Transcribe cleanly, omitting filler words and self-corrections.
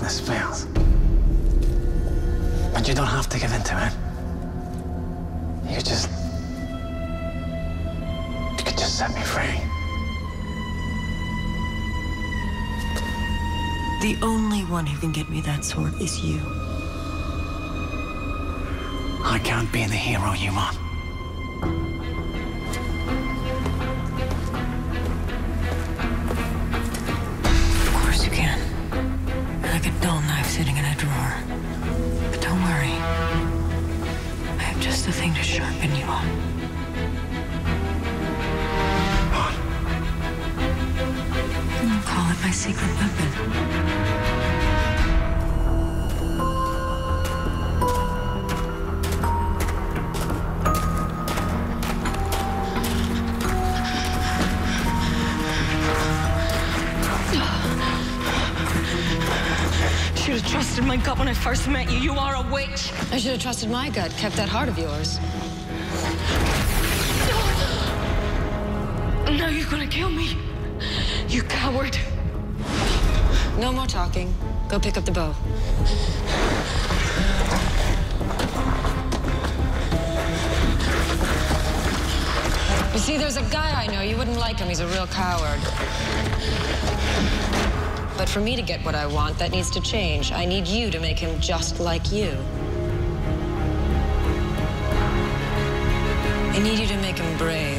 this fails. But you don't have to give in to it. You could just set me free. The only one who can get me that sword is you. I can't be the hero you want. Of course you can. Like a dull knife sitting in a drawer. But don't worry. I have just the thing to sharpen you up. What? I'll call it my secret weapon. I should have trusted my gut when I first met you. You are a witch. I should have trusted my gut, kept that heart of yours. Now you're gonna kill me. You coward. No more talking. Go pick up the bow. You see, there's a guy I know. You wouldn't like him. He's a real coward. But for me to get what I want, that needs to change. I need you to make him just like you. I need you to make him brave.